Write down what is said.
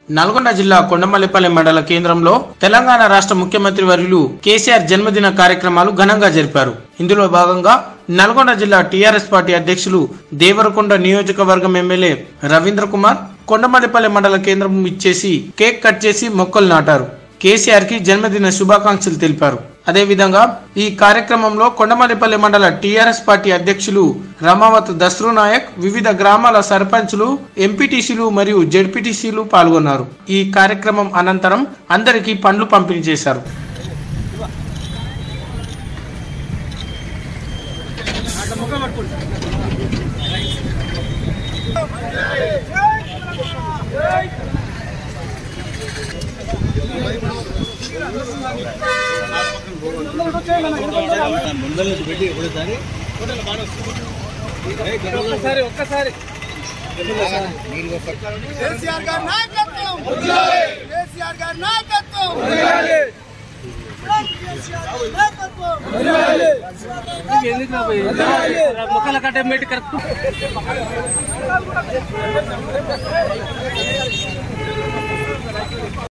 నల్గొండ జిల్లా కొండమల్లిపల్లి మండల కేంద్రంలో తెలంగాణ రాష్ట్ర ముఖ్యమంత్రి వర్యులు కేసీఆర్ జన్మదిన కార్యక్రమాలు ఘనంగా జరిపారు. ఇందులో భాగంగా నల్గొండ జిల్లా టీఆర్ఎస్ పార్టీ అధ్యక్షులు దేవరకొండ నియోజకవర్గం ఎమ్మెల్యే రవీంద్ర కుమార్ కొండమల్లిపల్లి మండల కేంద్రం ఇచ్చేసి కేక్ కట్ చేసి మొక్కలు నాటారు. కేసీఆర్ కి జన్మదిన శుభాకాంక్షలు తెలిపారు. అదేవిధంగా ఈ కార్యక్రమంలో కొండమల్లిపల్లి మండల టీఆర్ఎస్ పార్టీ అధ్యక్షులు రమావత్ దస్రు నాయక్, వివిధ గ్రామాల సర్పంచులు, ఎంపీటీసీలు మరియు జెడ్పీటీసీలు పాల్గొన్నారు. ఈ కార్యక్రమం అనంతరం అందరికీ పండ్లు పంపిణీ చేశారు. మొక్కల కట్టే మేటి కరెక్ట్